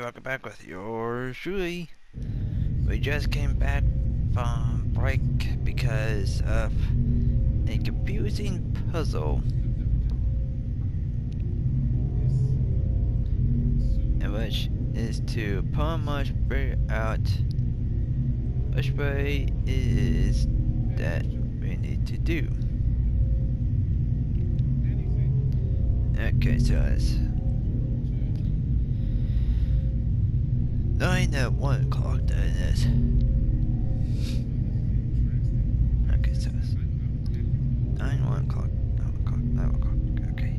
welcome back with yours truly. We just came back from break because of a confusing puzzle. Which is to pretty much figure out which way is that we need to do. Okay, so it's 9 at 1 o'clock, that is. Okay, so it's 9, 1 o'clock, 9 o'clock, 9 o'clock, okay.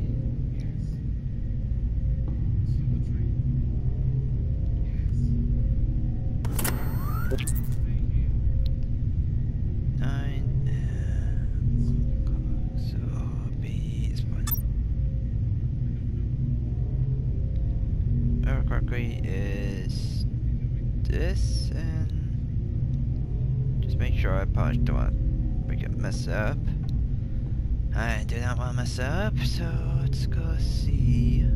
Is this, and just make sure I probably don't want to mess up. I do not want to mess up, so let's go see.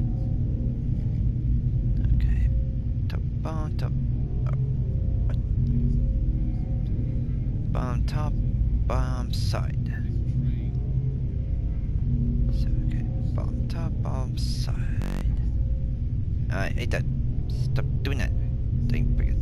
Okay, top, bottom, top, what? Bottom, top, bottom, side. So okay, bottom, top, bottom, side. I hate that. Stop doing that. Dang, forget.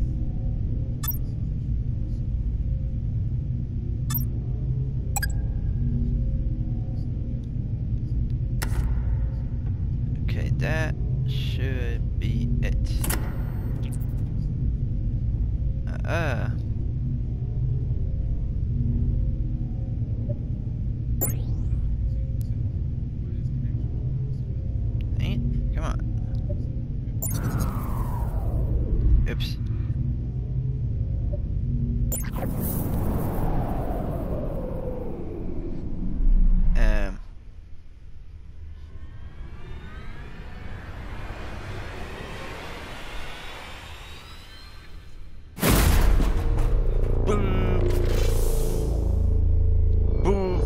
Okay, that should be it. Come on. Oops. Boom. Boom.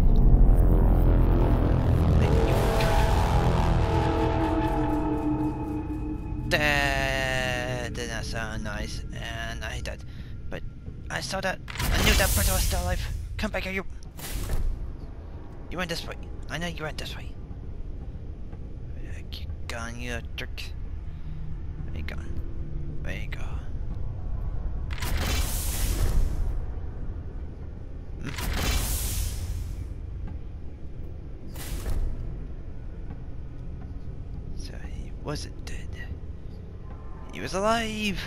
That did not sound nice, and I hate that. But I saw that. I knew that person was still alive. Come back here, you. You went this way. I know you went this way. You gone, you jerk. Where you gone? Where you go? So he wasn't dead. He was alive!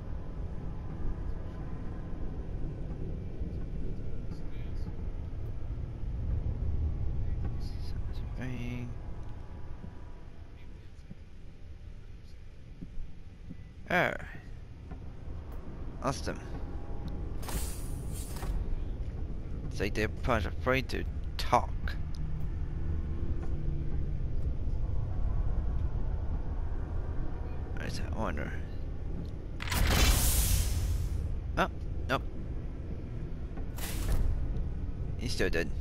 Oh. Awesome. It's like they're probably afraid to talk. Where's that order? Oh, nope. He's still dead.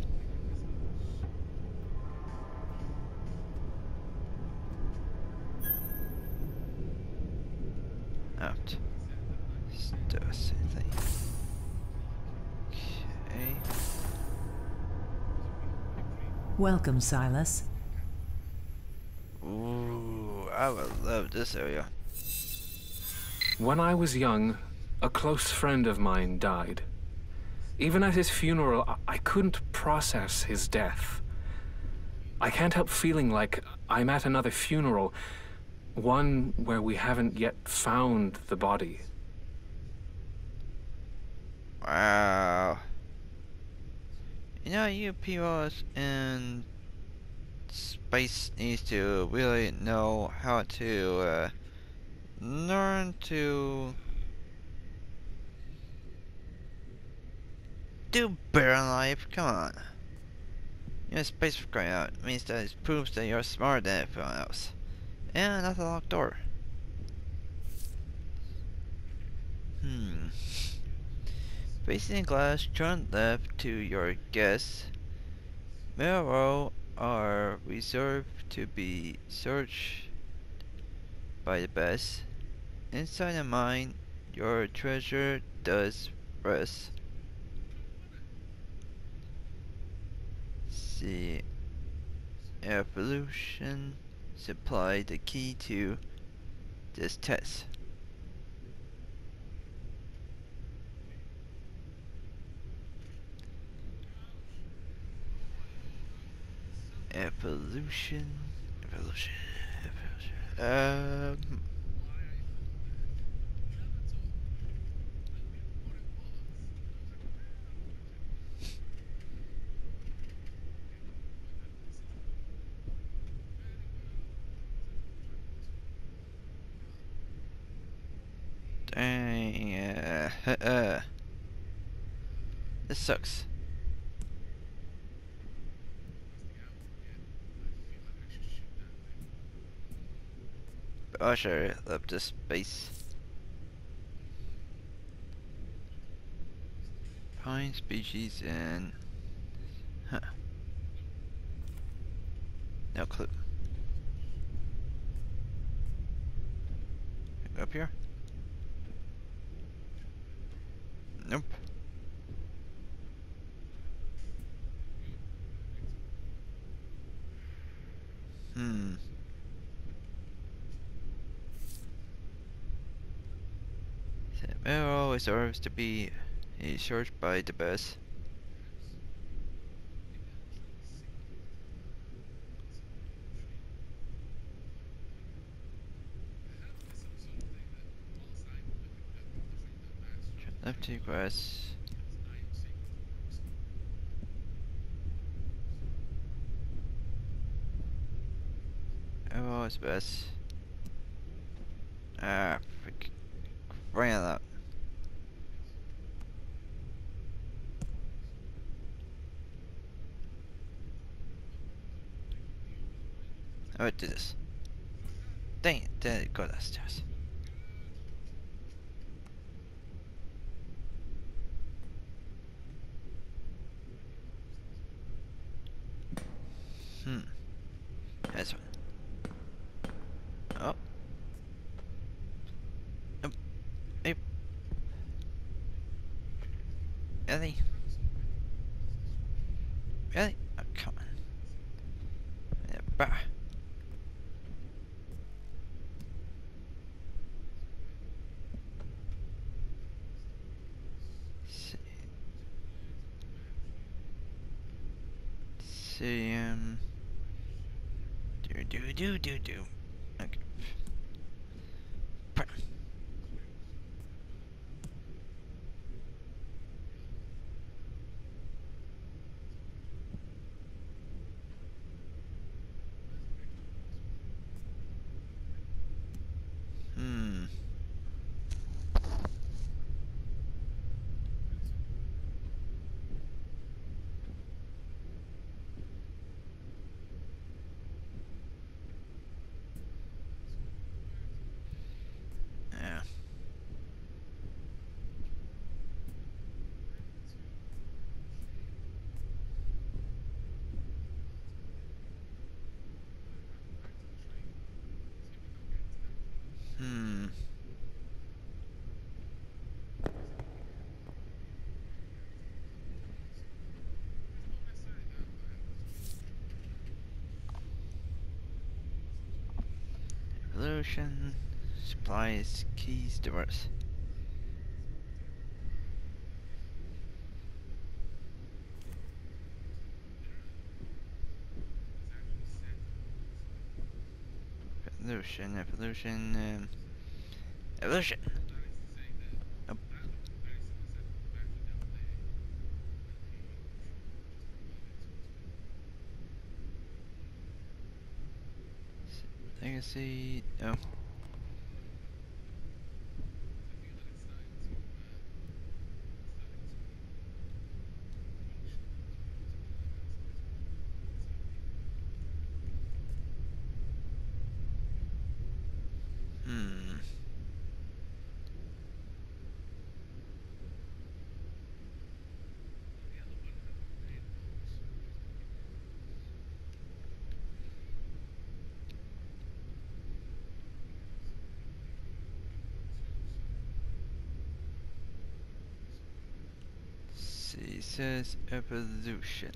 Out. Still the same thing. Okay. Welcome, Silas. Ooh, I would love this area. When I was young, a close friend of mine died. Even at his funeral, I couldn't process his death. I can't help feeling like I'm at another funeral, one where we haven't yet found the body. Wow. You know, you people in space needs to really know how to learn to do better in life. Come on. You're in space for crying out. It means that it proves that you're smarter than everyone else. And that's a locked door. Facing glass, turn left to your guess. Mirror are reserved to be searched by the best. Inside a mine, your treasure does rest. See, air pollution supply the key to this test. Air pollution, evolution, evolution. Dang, this sucks. Oh, sure, love this space. Pine species and... Huh. No clue. Up here? Nope. It always deserves to be searched by the best. Left to grass. Always best. Ah, freak. Ran out. I would do this. Dang it, didn't go downstairs. This one. Oh. Hey. Really? Really? Oh, come on. Yeah, bah. See, do. Okay. Yeah. Evolution. Supplies, keys, doors. Evolution. Evolution. Nope. Legacy. No. Species evolution.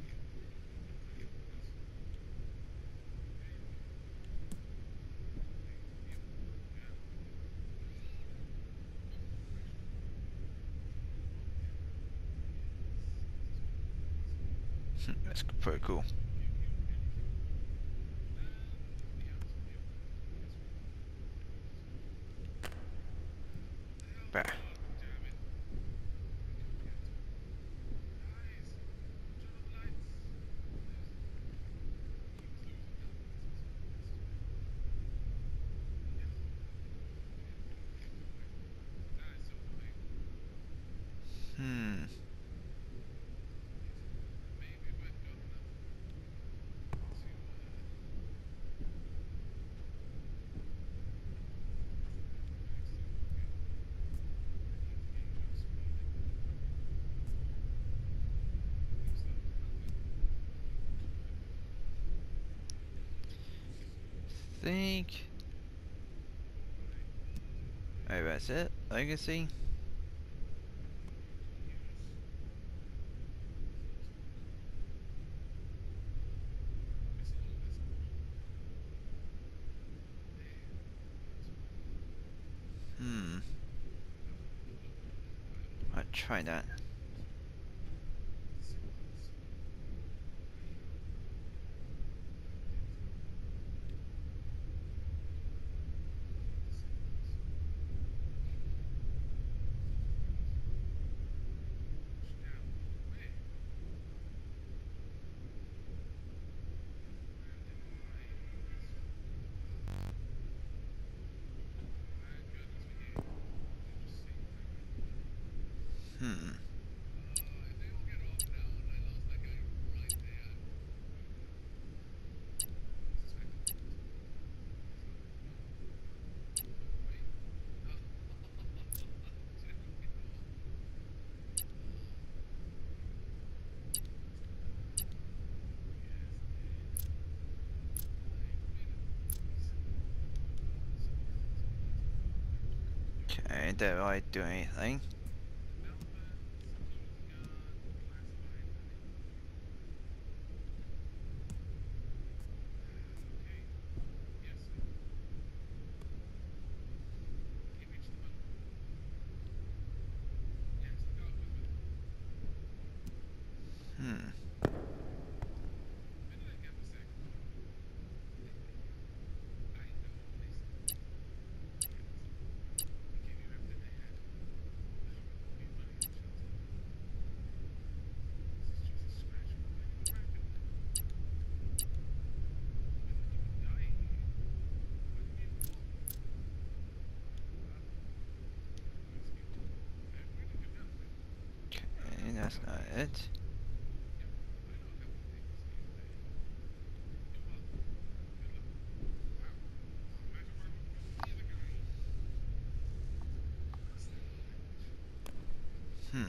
That's pretty cool. Bah. Hmm. Think. Alright, that's it. Legacy. Hmm. I'll try that. Hmm. Okay, did I do anything? Hmm. Okay, that's not it. Hmm.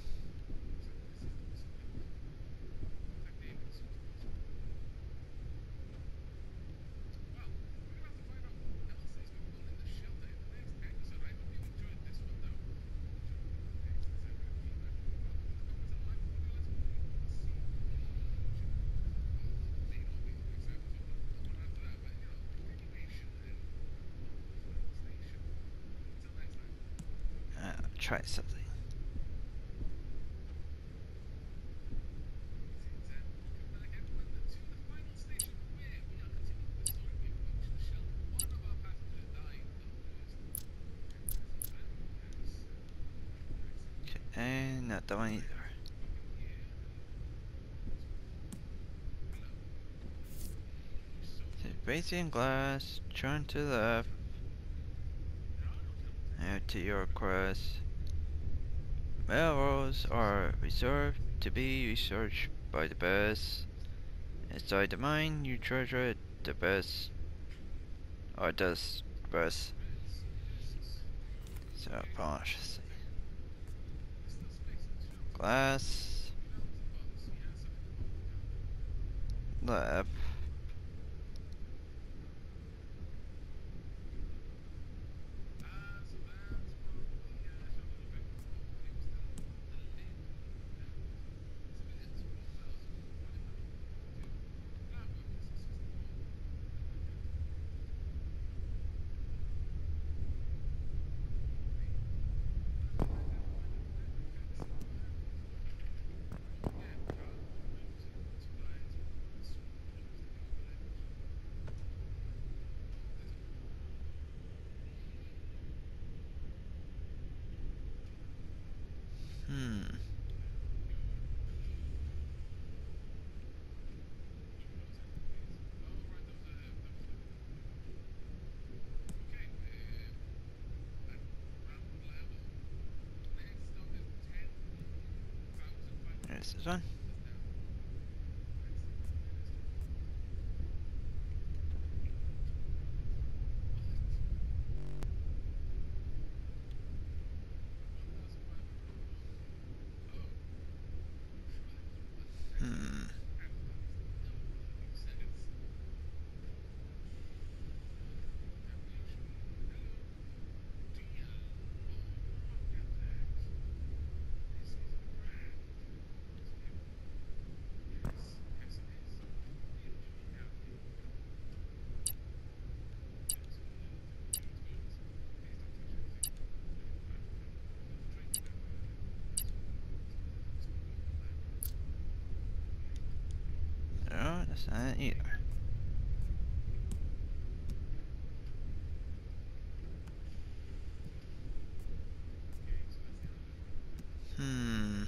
Try something. Okay, not that one either. Raising glass, turn to the left. Add to your quest. Railroads are reserved to be researched by the best. Inside the mine, you treasure the best, or does best. So, polish. Glass. Left. There's this one. Hmm. No, that's not it either. Hmm.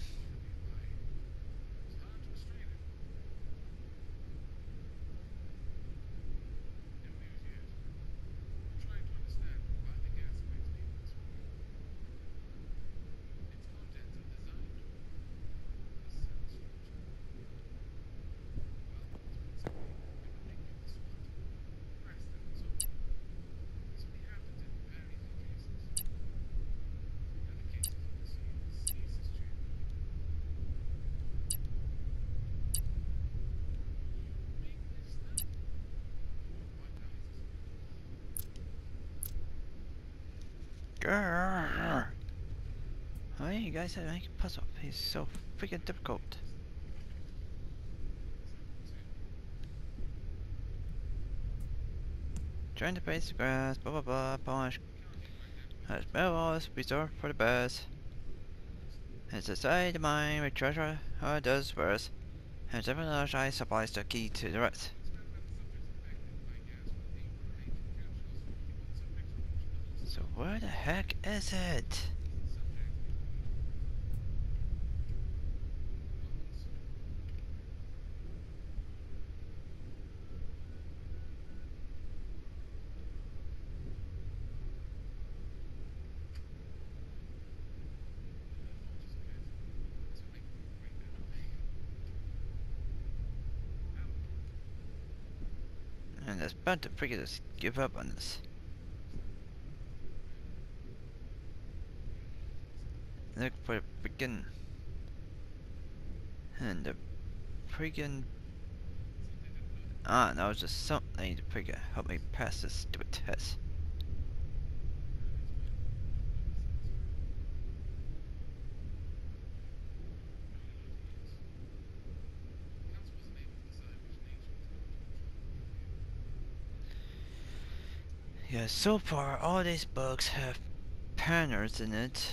Grrr. Why you guys have to make a puzzle? He's so freaking difficult. Trying to place the grass, blah blah blah, polish. Has metal reserved for the birds. It's a side of mine with treasure does birds. And every large eye supplies the key to the rest. So where the heck is it? And it's about to freaking just give up on this. Look for the freaking... And the freaking... Ah, that was just something to freaking help me pass this stupid test. Yeah, so far all these books have patterns in it.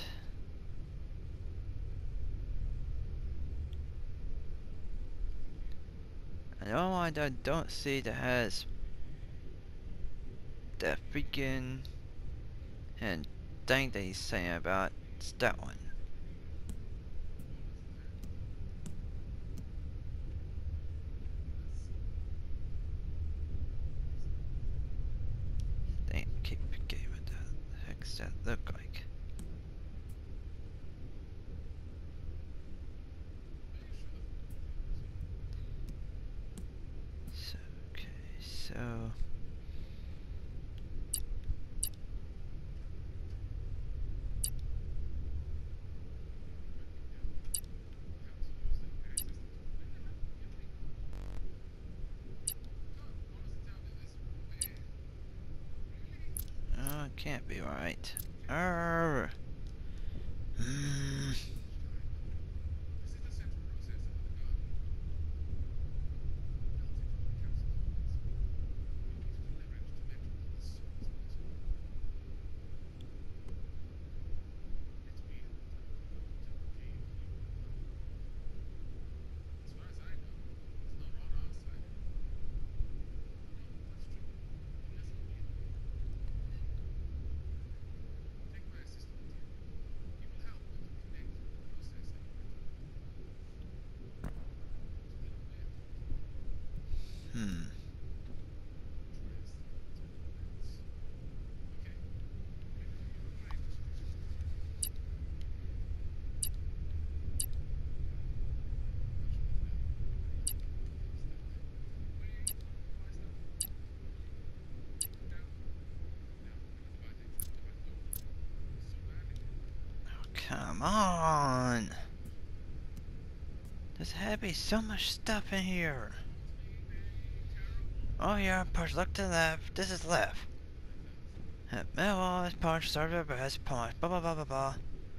And the only one that I don't see that has that freaking and thing that he's saying about is that one. Dang, keep forgetting what the heck does that look like. So, okay, so... Oh, it can't be right. Arrgh. Hmm. Come on! There's had to be so much stuff in here. Oh yeah, push look to the left. This is left. Middle is punch, start of best punch, blah blah blah blah blah.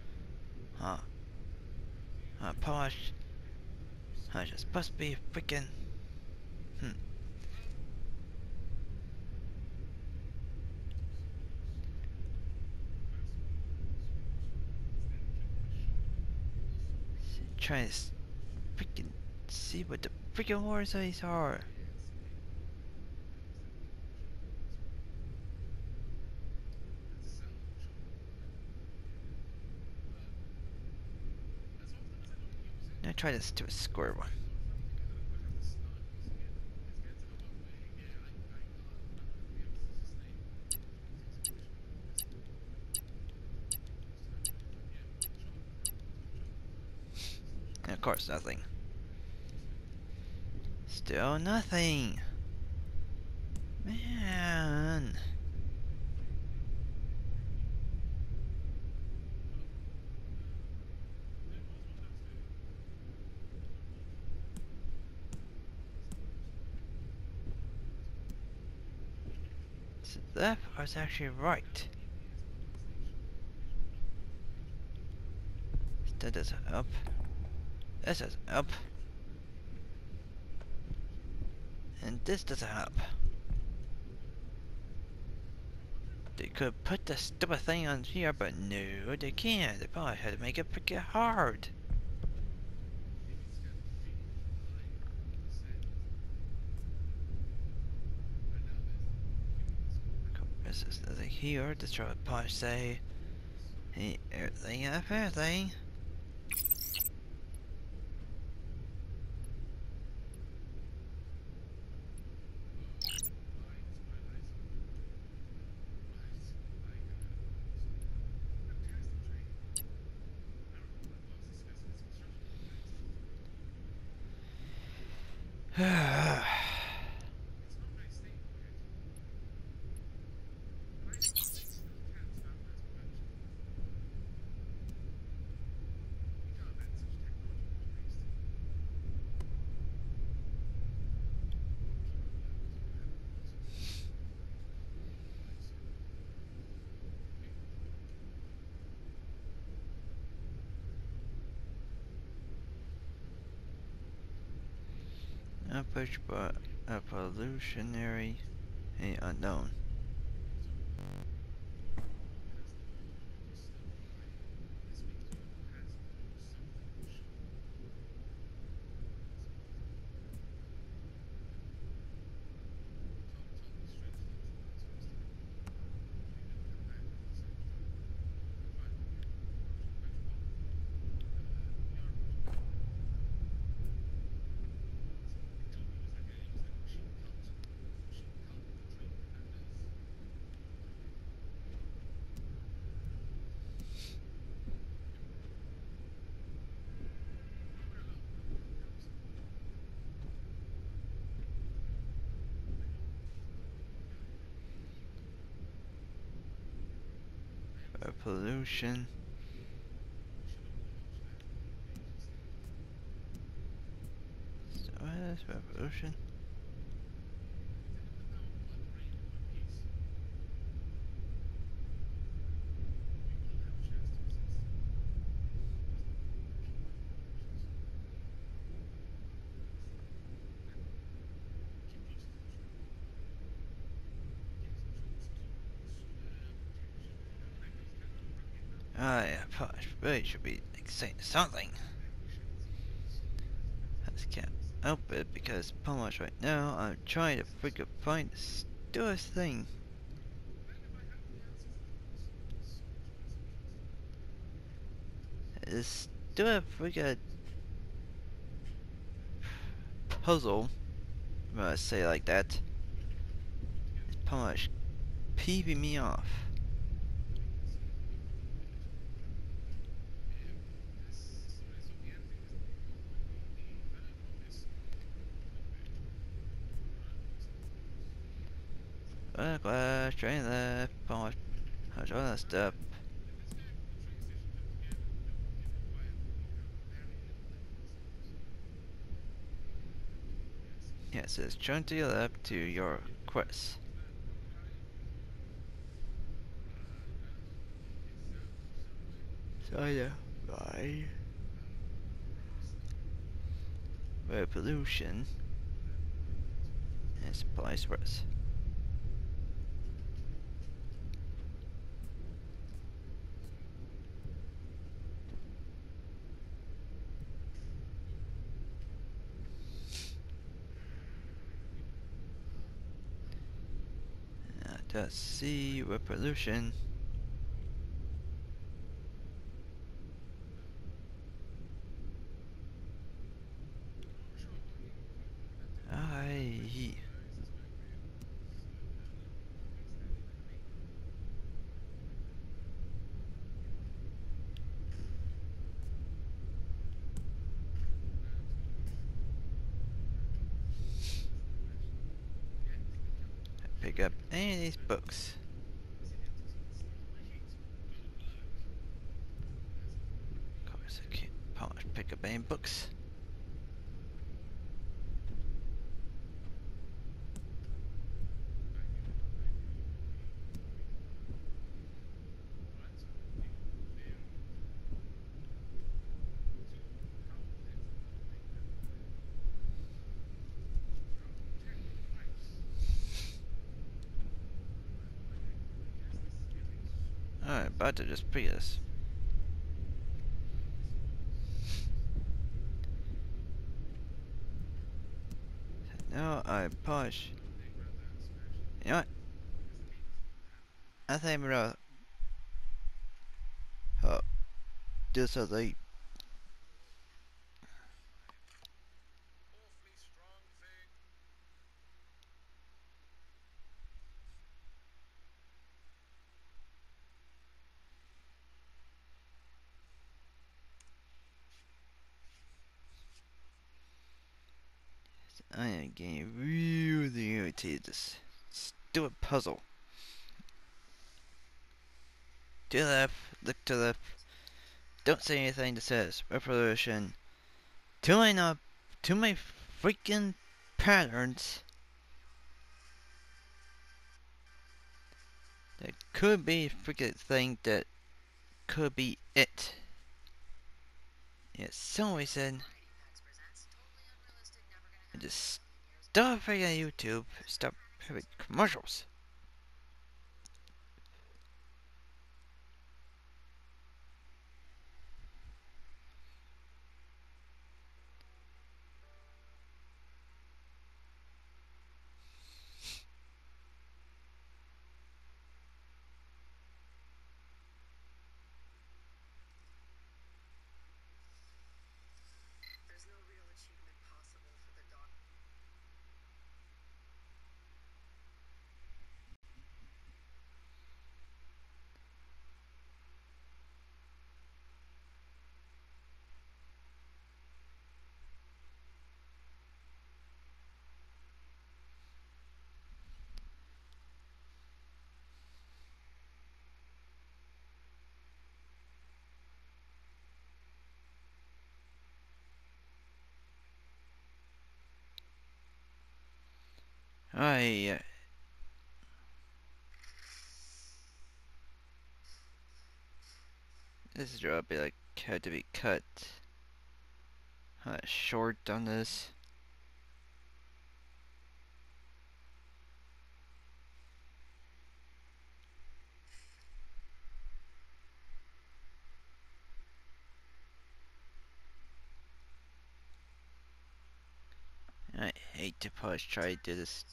Punch. It's supposed to be freaking. Trying to freaking see what the freaking words these are. Now try this to a square one. And of course, nothing. Still nothing. Man. So that was actually right. That doesn't help. This doesn't help. And this doesn't help. They could put the stupid thing on here, but no, they can't. They probably had to make it freaking hard. This is nothing here. This try to probably say everything and everything. Approached by a pollutionary and unknown. Pollution. So what is pollution? Yeah, really should be saying something. I just can't help it because pretty much right now I'm trying to freaking find the stupidest thing. This stupid freaking puzzle, I'm gonna say it like that, it's pretty much peeving me off. Glass, drain left, punch, all that stuff. Yeah, it says turn to your left to your quest. So yeah, bye. Air pollution and supply stress. Let's see what pollution. I pick up any of these books. Of course, I can't pick up any books. Alright, about to just pick this. Now I push. You know what? I think I'm gonna do something. I am getting really irritated this stupid puzzle. To the left, look to the left. Don't say anything that says revolution. Too many freaking patterns. That could be a freaking thing that could be it. Yeah, some reason I just stop freaking YouTube, stop having commercials. I this is will be like had to be cut short on this. I hate to push try to do this.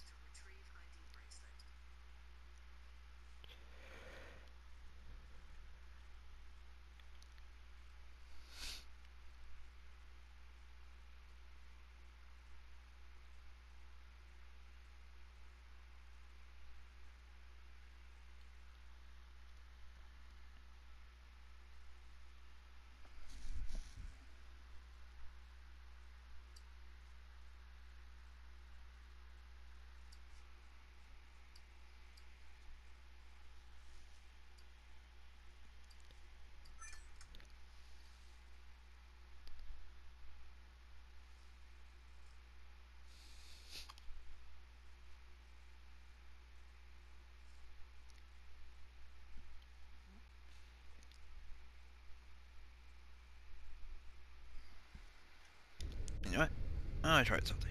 wanna try something.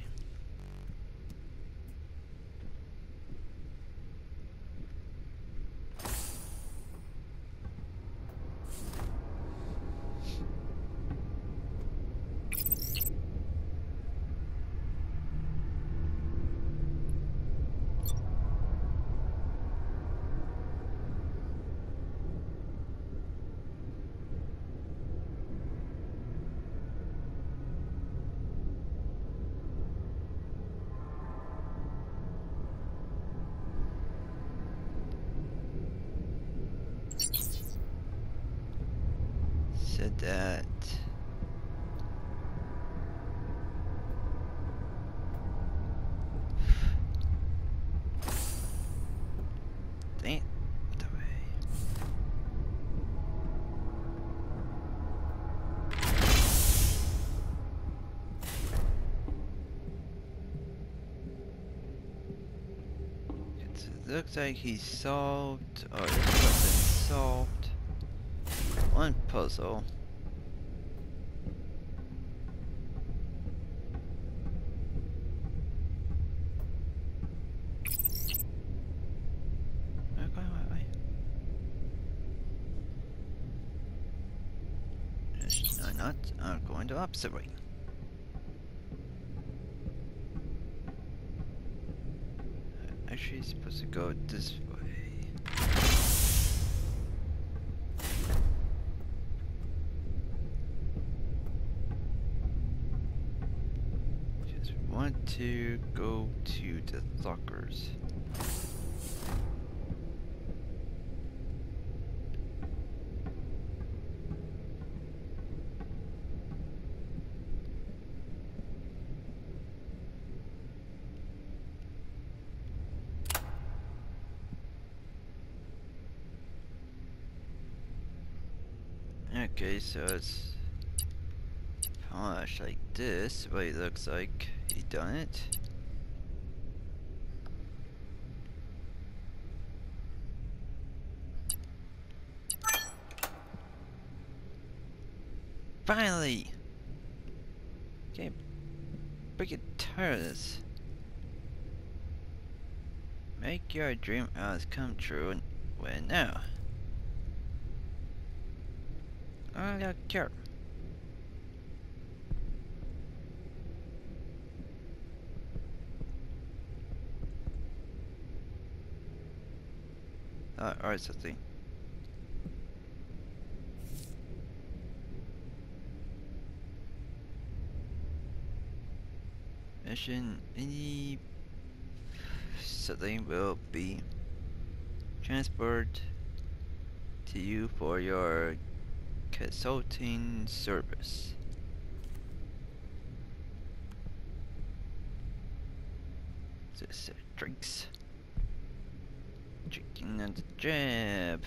Said that. Dang it. What the way? It looks like he solved, or this person solved one puzzle. No, not. I'm going the opposite way. Actually, supposed to go this way. Just want to go to the lockers. Okay, so it's polished like this, but it looks like he done it. Finally! Okay, freaking tired of this. Make your dream hours come true and win now. I don't care. Alright, something. Mission any something will be transferred to you for your consulting service. This drinks. Drinking on the jab.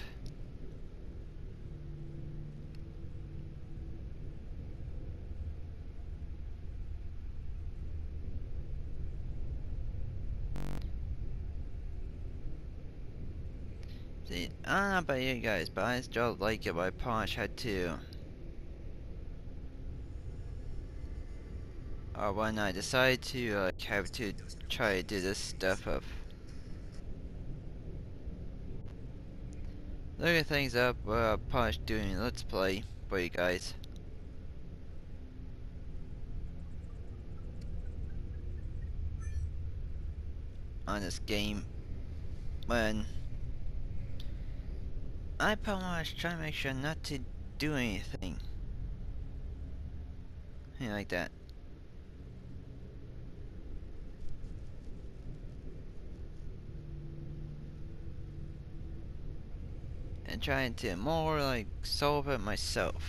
See, I don't know about you guys, but I still like it. My Polish had to. Or when I decide to have to try to do this stuff of looking things up, Polish doing Let's Play for you guys. On this game, when I pretty much try to make sure not to do anything like that. And trying to more like solve it myself.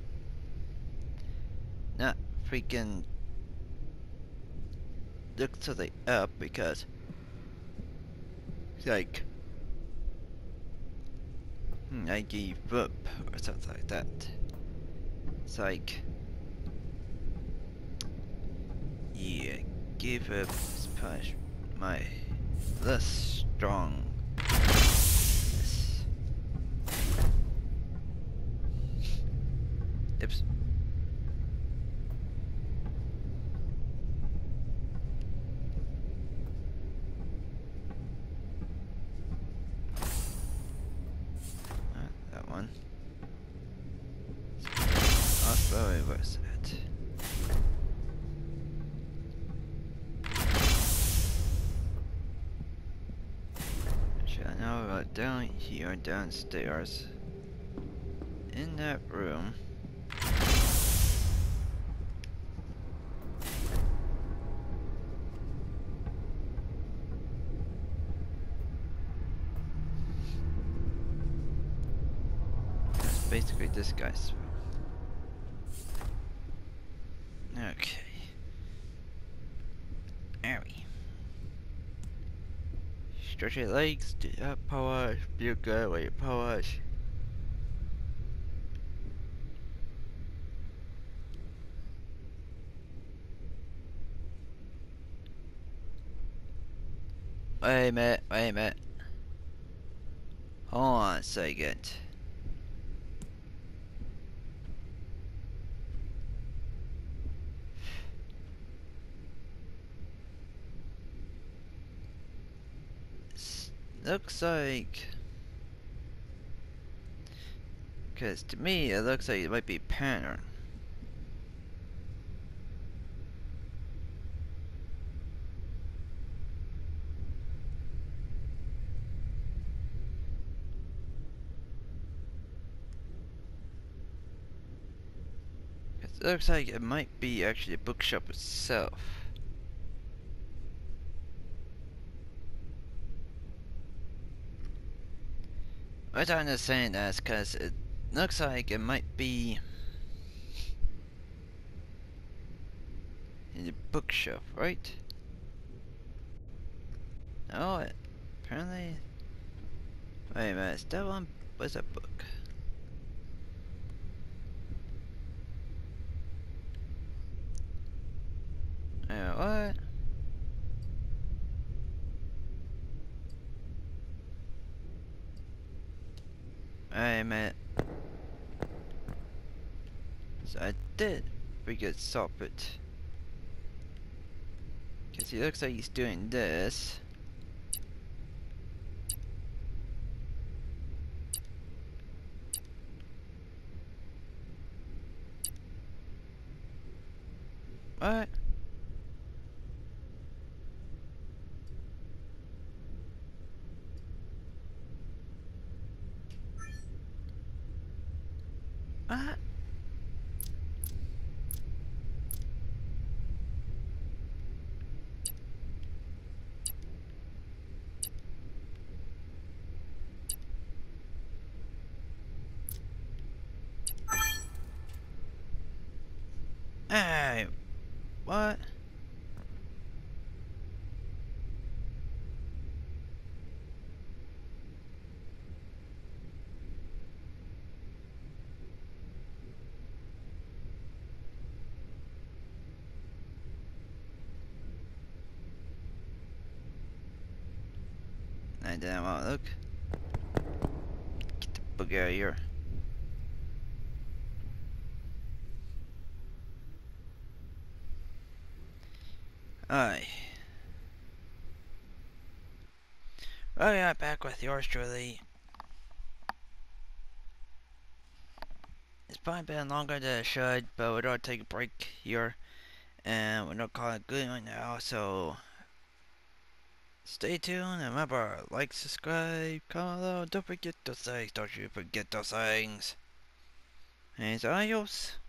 Not freaking look to the up because it's like I gave up or something like that. It's like yeah, give up is push my less strong. Oops. where's that? Actually, I know about down here, downstairs. In that room. That's basically this guy's room. Okay. Harry. Stretch your legs, do that powers, be good with your powers. Wait a minute, wait a minute. Hold on a second. Looks like, because to me it looks like it might be a pattern. It looks like it might be actually a bookshop itself. What I'm just saying that is because it looks like it might be in the bookshop, right? No, apparently. Wait a minute, is that one was a book? What? Wait a minute. So I did forget Soppet. Because he looks like he's doing this. What? What? Hey, what? I didn't want to look. Get the book out of here. Aye. Well, yeah, back with yours truly. It's probably been longer than it should, but we're gonna take a break here. And we're gonna call it good right now, so stay tuned and remember, like, subscribe, comment below, don't forget those things, don't you forget those things. And adios.